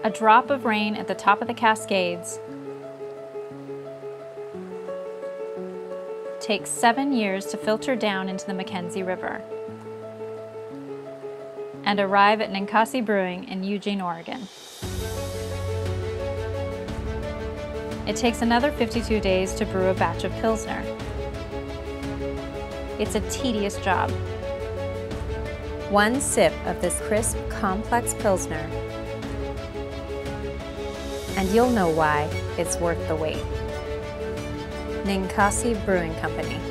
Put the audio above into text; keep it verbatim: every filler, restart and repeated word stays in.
A drop of rain at the top of the Cascades takes seven years to filter down into the McKenzie River and arrive at Ninkasi Brewing in Eugene, Oregon. It takes another fifty-two days to brew a batch of Pilsner. It's a tedious job. One sip of this crisp, complex Pilsner, and you'll know why it's worth the wait. Ninkasi Brewing Company.